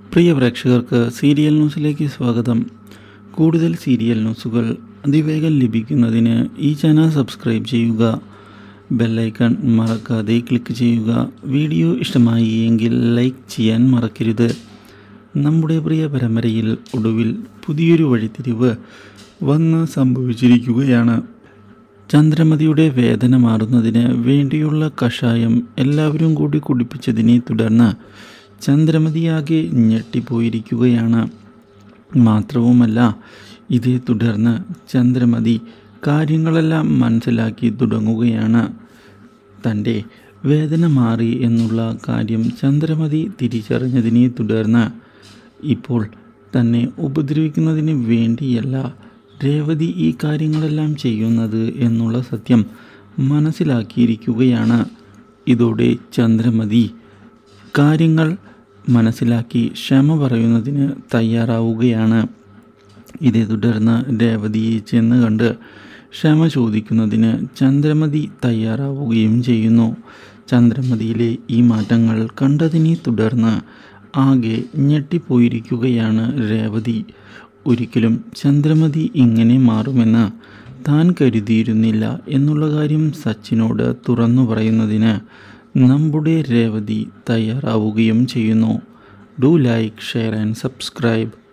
പ്രിയ പ്രേക്ഷകർക്ക് സീരിയൽ ന്യൂസിലേക്ക് സ്വാഗതം. കൂടുതൽ സീരിയൽ ന്യൂസുകൾ അതിവേഗം ലഭിക്കുന്നതിന് ഈ ചാനൽ സബ്സ്ക്രൈബ് ചെയ്യുക. ബെല്ലൈക്കൺ മറക്കാതെ ക്ലിക്ക് ചെയ്യുക. വീഡിയോ ഇഷ്ടമായി എങ്കിൽ ലൈക്ക് ചെയ്യാൻ മറക്കരുത്. നമ്മുടെ പ്രിയ പരമ്പരയിൽ ഒടുവിൽ പുതിയൊരു വഴിത്തിരിവ് വന്ന് സംഭവിച്ചിരിക്കുകയാണ്. ചന്ദ്രമതിയുടെ വേദന മാറുന്നതിന് വേണ്ടിയുള്ള കഷായം എല്ലാവരും കൂടി കുടിപ്പിച്ചതിനെ തുടർന്ന് ചന്ദ്രമതിയാകെ ഞെട്ടിപ്പോയിരിക്കുകയാണ്. മാത്രവുമല്ല, ഇതേ തുടർന്ന് ചന്ദ്രമതി കാര്യങ്ങളെല്ലാം മനസ്സിലാക്കി തുടങ്ങുകയാണ്. തൻ്റെ വേദന മാറി എന്നുള്ള കാര്യം ചന്ദ്രമതി തിരിച്ചറിഞ്ഞതിനെ തുടർന്ന് ഇപ്പോൾ തന്നെ ഉപദ്രവിക്കുന്നതിന് വേണ്ടിയല്ല രേവതി ഈ കാര്യങ്ങളെല്ലാം ചെയ്യുന്നത് എന്നുള്ള സത്യം മനസ്സിലാക്കിയിരിക്കുകയാണ്. ഇതോടെ ചന്ദ്രമതി കാര്യങ്ങൾ മനസ്സിലാക്കി ക്ഷമ പറയുന്നതിന് തയ്യാറാവുകയാണ്. ഇതേ തുടർന്ന് രേവതിയെ ചെന്ന് കണ്ട് ക്ഷമ ചോദിക്കുന്നതിന് ചന്ദ്രമതി തയ്യാറാവുകയും ചെയ്യുന്നു. ചന്ദ്രമതിയിലെ ഈ മാറ്റങ്ങൾ കണ്ടതിനെ തുടർന്ന് ആകെ ഞെട്ടിപ്പോയിരിക്കുകയാണ് രേവതി. ഒരിക്കലും ചന്ദ്രമതി ഇങ്ങനെ മാറുമെന്ന് താൻ കരുതിയിരുന്നില്ല എന്നുള്ള കാര്യം സച്ചിനോട് തുറന്നു പറയുന്നതിന് നമ്മുടെ രേവതി തയ്യാറാവുകയും ചെയ്യുന്നു. Do like, share and subscribe.